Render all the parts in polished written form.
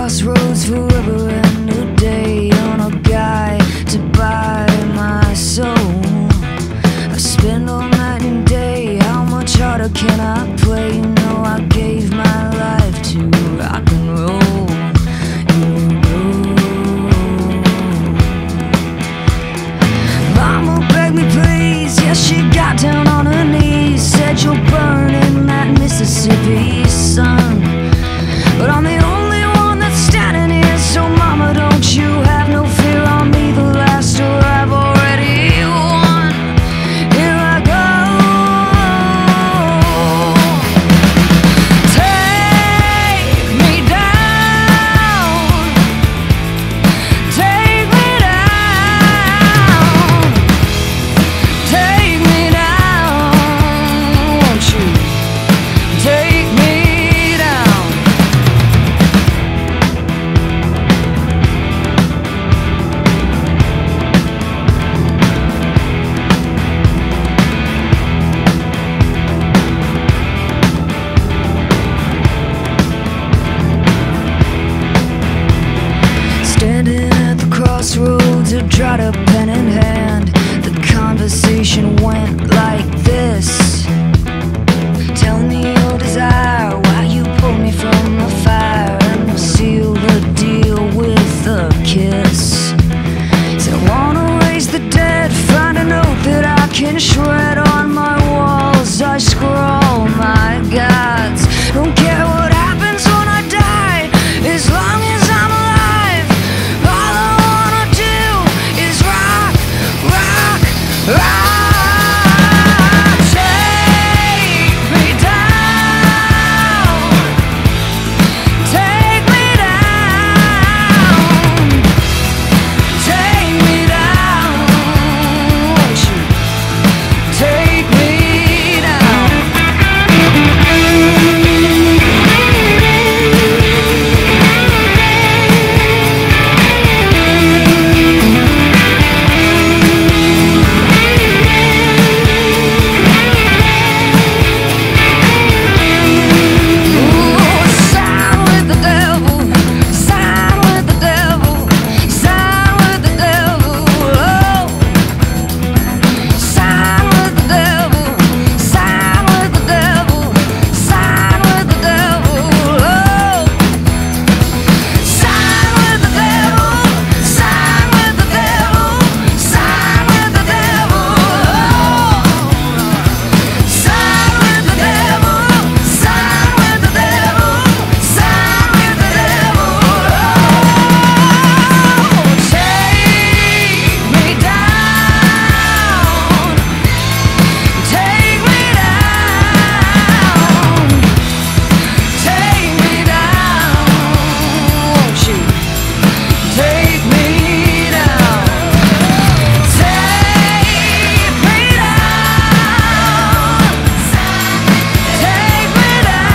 crossroads forever and a day on a guide to buy my soul. I spend all night and day, how much harder can I play? You know I gave my life to rock and roll. You know. Mama begged me please, yes she got down on her knees, said you'll burn in that Mississippi sun. But I'm the only one that's standing here, so mama don't you have no fear on me, the last or I've already won. Here I go. Take me down. Take me down. Take me down. Won't you take me down? Standing at the crossroads, a dried up pen in hand, the conversation went like this. Tell me your desire, why you pulled me from the fire, and we'll seal the deal with a kiss. So I wanna raise the dead, find a note that I can shred on my walls. I scrawl my gods, don't care what happens when I die, as long as I'm alive. All I wanna do is rock, rock, rock. Take me down. Take me down. Take me down. Won't you take me down? Ooh, sign with the devil, sign with the devil, sign with the devil. Oh, sign with the devil, sign with the devil, sign with the devil. Oh, sign with the devil, sign with the devil, sign with the devil. Oh, sign with the devil, sign with the devil, sign with the devil. Oh, take me down, take me down, take me down. Won't you take me down? Take me down, take me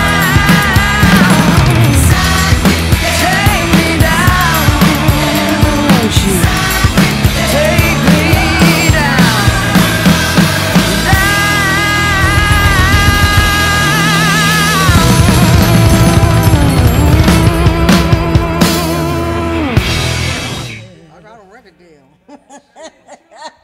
down, take me down. Won't you take me down? I got a record deal.